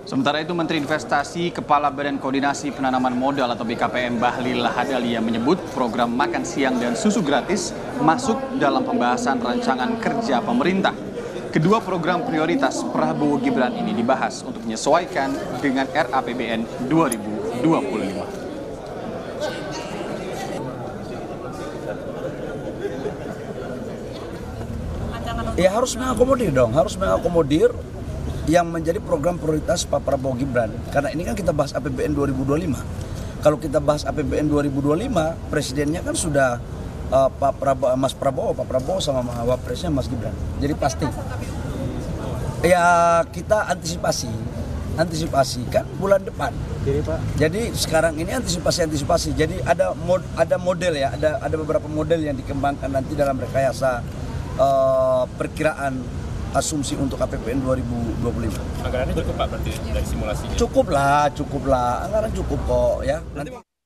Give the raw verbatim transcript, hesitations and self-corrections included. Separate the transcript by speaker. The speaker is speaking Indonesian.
Speaker 1: Sementara itu, Menteri Investasi, Kepala Badan Koordinasi Penanaman Modal atau B K P M Bahlil Lahadalia menyebut program makan siang dan susu gratis masuk dalam pembahasan rancangan kerja pemerintah. Kedua program prioritas Prabowo Gibran ini dibahas untuk menyesuaikan dengan R A P B N dua ribu dua puluh lima.
Speaker 2: Ya harus mengakomodir dong, harus mengakomodir yang menjadi program prioritas Pak Prabowo Gibran. Karena ini kan kita bahas A P B N dua ribu dua puluh lima. Kalau kita bahas A P B N dua ribu dua puluh lima, presidennya kan sudah uh, Pak Prabowo, Mas Prabowo, Pak Prabowo sama wapresnya Mas Gibran. Jadi pasti. Ya kita antisipasi, antisipasi kan bulan depan. Jadi, Pak. Jadi sekarang ini antisipasi-antisipasi. Jadi ada mod, ada model ya, ada ada beberapa model yang dikembangkan nanti dalam rekayasa uh, perkiraan asumsi untuk A P B N dua ribu dua puluh lima.
Speaker 3: Anggarannya cukup Pak berarti dari simulasinya?
Speaker 2: Cukup lah, cukup lah. Anggaran cukup kok ya. Nanti